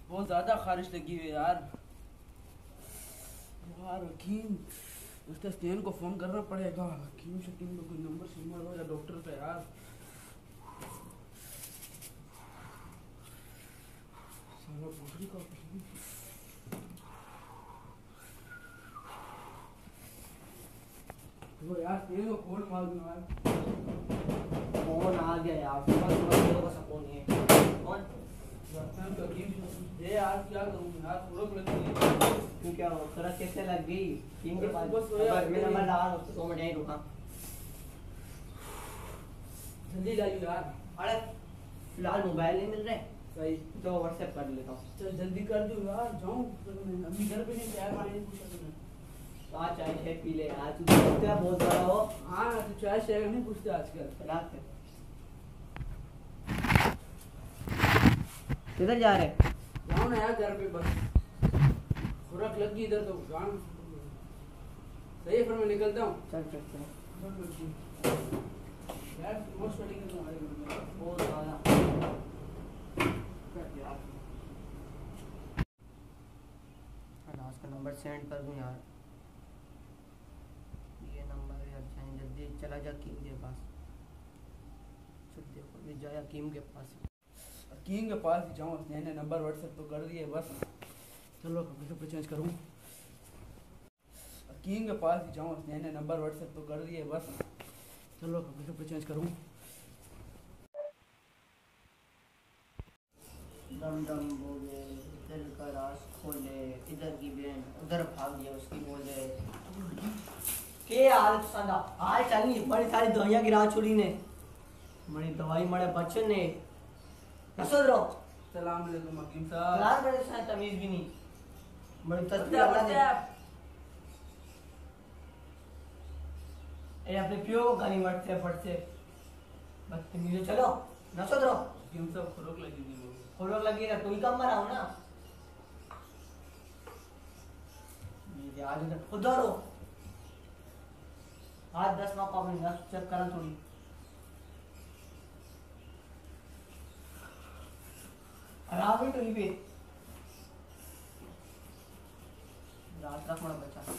बहुत ज्यादा खारिश लगी हुई है यार। यार हकीम, उसके स्टेन को फोन करना पड़ेगा। हकीम शकीम को कोई नंबर शंबर हो या डॉक्टर का यार। साला पोटरी का वो यार स्टेन को कॉल मार दूं यार। फोन आ गया यार, सुबह का सपोर्ट नहीं है। कौन? ये यार क्या करूं यार, फुरक लग गई है। क्यों क्या हो? फुरक कैसे लग गई? टीम के पास बस वो यार मैं नंबर डाल, 2 मिनट यहीं रुका। जल्दी लाइए यार। अरे फिलहाल मोबाइल नहीं मिल रहे। सही तो व्हाट्सएप कर लेता हूँ। चल जल्दी कर दो यार, जाऊं अभी घर पे नहीं, चाय पानी नहीं पूछा तुमने। चाय चाय पी ले यार, तू तो क्या बहुत बड़ा हो। हाँ तो चाय शेयर नहीं पूछते आजकल। रात में किधर जा रहे? जाओ ना यार घर पे, बस खुराक लग गई इधर तो गान। सही है, फिर मैं निकलता हूँ। चल चल चल। यार मोस्ट वेटिंग है तुम्हारे घर में बहुत ज़्यादा। आज का नंबर सेंड कर दूँ यार। ये नंबर यार, चाहे जल्दी चला जा कीम के पास। चल देखो ये जाया कीम के पास। हकीम के पास ही जाऊँ, मैंने नंबर व्हाट्सएप तो कर दिए बस। चलो कपड़े चेंज करूँ। हकीम के पास ही जाऊँ, मैंने नंबर व्हाट्सएप तो कर दिए बस। चलो कपड़े चेंज करूँ। दम दम बोले, दिल का राज खोले, इधर की बहन उधर भाग गया उसकी बोले। के हाल संदा हाल चलनी बड़ी सारी दवाइयां गिरा छोड़ी ने। बड़ी दवाई मरे बच्चे ने कसो रो। सलाम अलैकुम हकीम साहब। सलाम बड़े सारे तमीज भी नहीं। बड़ी तस्वीर अल्लाह ने। ए अपने पियो को गाली मरते पड़ते बदतमीज। चलो नसो दो। हकीम साहब खुराक लगी थी वो। खुराक लगी ना तू ही कम मरा हो ना। ये आज उधर हो। आज 10 मौका अपनी नस चेक करा थोड़ी। आराम ही टूली पे रात रख मरा बच्चा।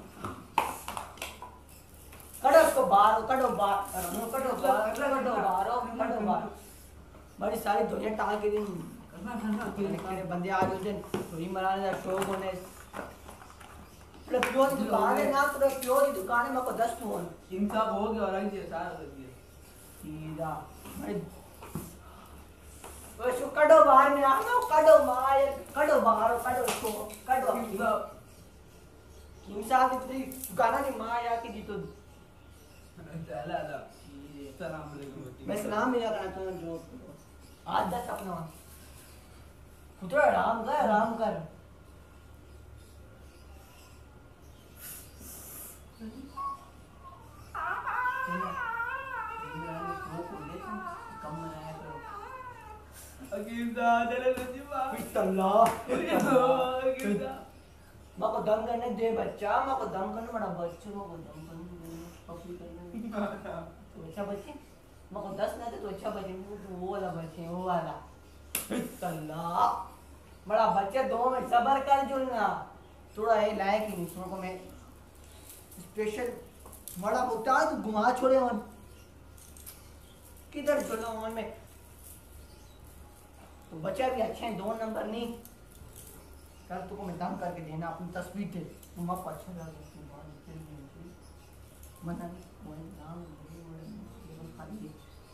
कटो उसको बाहर, कटो बाहर, कटो बाहर। बड़ी सारी दुनिया टाल के दिन तेरे बंदे आज उस दिन थोड़ी मराने का शौक होने। प्योर की दुकान है ना, पूरा प्योर की दुकान है। मेरे को 10 फोन हकीम साहब हो गया और आई थी सारा कर दिया सीधा। बड़ी वो कटो बाहर में आना, कटो मार, कटो बाहर, कटो इसको, कटो किम साहब इतनी गाना नहीं मार या कि जी तो अल्लाह अल्लाह। सलाम अलैकुम। मैं सलाम मिला करता हूं जो आज 10 अपना पुत्र आराम कर, आराम कर। हकीम साहब चले नसीबा पिस्तौला हकीम साहब माँ को दम करने दे बच्चा, माँ को दम करने बड़ा बच्चे, माँ को दम करने दे पपली करने तो अच्छा बच्चे। माँ को 10 ना दे तो अच्छा बच्चे, वो वाला बच्चे, वो वाला पिस्तौला बड़ा बच्चे। 2 में सबर कर जो ना थोड़ा ये लायक ही नहीं सुनो को मैं स्पेशल बड़ा बोलता है। तू घुमा छोड़े मन किधर छोड़ो मन में तो बच्चा भी अच्छे हैं। 2 नंबर नहीं कल तुमको मैं दम करके देना अपनी तस्वीर थे तुम आपको अच्छा लगा मना वही नाम खाली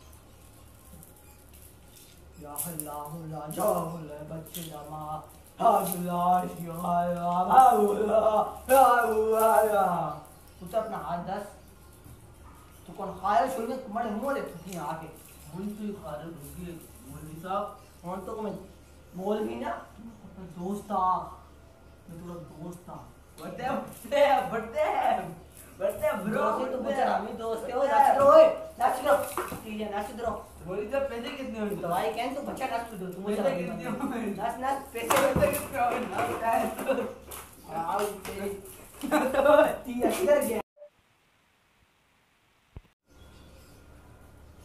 या अल्लाह ला जाहुल बच्चे जमा अल्लाह या तू तो अपना हाथ 10 तू कौन खाया छोड़ के तुम्हारे मुंह ले थूकी आके कौन सी खारत होगी मौलवी साहब। कौन तो मैं बोल भी ना दोस्त था, मैं थोड़ा दोस्त था। बढ़ते ब्रो दोस्त तो बेचारा हम दोस्त है। ओ नाच दो, ओए नाच दो, ठीक है नाच दो। बोली तो पैसे कितने हुए दवाई कैन तो बच्चा नाच दो तुम पैसे कितने हुए नाच नाच पैसे कितने हुए आओ ठीक है किधर गया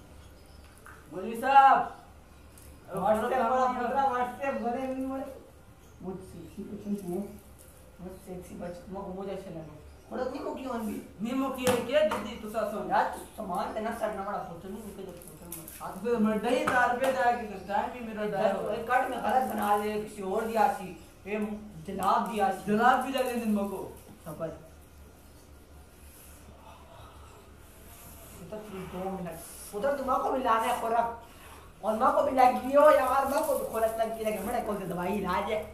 मौलवी साहब। व्हाट्सएप बड़ा खतरा व्हाट्सएप भरे नहीं बड़े मुझसे सेक्सी बच मग मुझे अच्छा लगा थोड़ा नहीं मुकी वन भी नीमो की है क्या दीदी तू सासों यार तू सामान देना सड़ना बड़ा फोटो नहीं निकल फोटो में आज फिर मैं दही 4 रुपए जाके तो टाइम भी मेरा यार डायो एक कट में गलत बना दे किसी और दिया सी ये जनाब दिया सी जनाब भी लगे दिन मको सबर तो 2 मिनट उधर तुम को भी लाने खुराक और मां को भी लग दियो यार मां को भी खुराक लग की लगे मैंने कौन सी दवाई इलाज है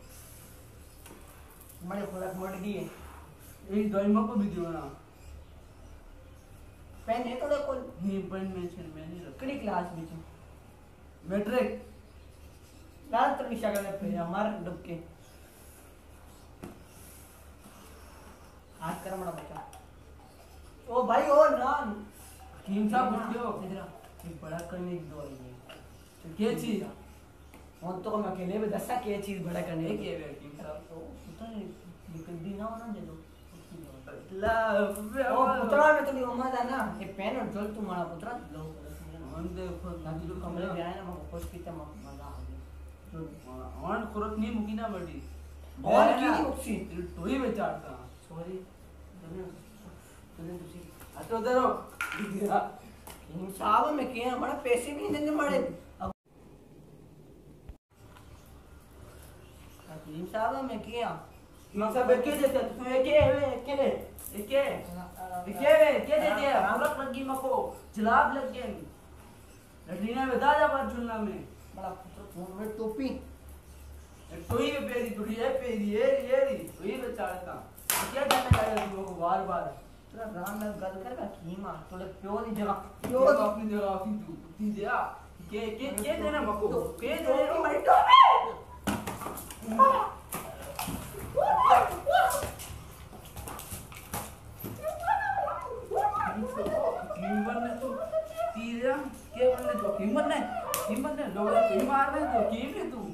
मैंने खुराक मर गई है एक दवाई मको भी दियो ना पेन है थोड़ा कोई नहीं पेन मेंशन में नहीं रख कड़ी क्लास में छो मैट्रिक लाल तो निशा कर पे हमार डुब के हाथ कर मड़ा बच्चा ओ भाई ओ ना हकीम साहब पूछो इधर एक बड़ा करने की दवाई है क्या चीज और तो मैं अकेले में दसा क्या चीज बड़ा करने एक की है हकीम साहब तो पता नहीं निकल दी ना होना दे दो ला ओ पुत्रा में तो नहीं उम्र है ना ये पेन और जल तुम्हारा पुत्रा लो मन देखो ना जो कमरे में आए ना मैं खुश की तम मजा आ गया जो ऑन खुरक नहीं मुकी ना बड़ी और की मुक्सी टोई बेचारता सॉरी तुझे तो दरो इन साहब में के हमारा पैसे भी नहीं देने मारे अब इन साहब में किया इन सब के देते तू एके के दे दे खुरक लगी मको जलाब लग गए लटरीना में दादा बात झुलना में बड़ा पुत्र फोन में टोपी टोई में पेरी टुड़ी है पेरी ये टोई बेचारता क्या करने लगा तू को बार तेरा राम में गल कर का कीमा थोड़े प्योर ही जगह प्योर अपनी जगह की तू दी दिया के देना मको के देना मेरी टोपी कीमत ने तू तीरा के बनने तो कीमत ने लोग तो मार रहे तो कीमत तू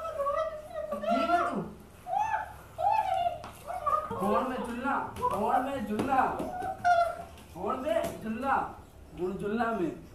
कौन में झुलना गुण झुलना में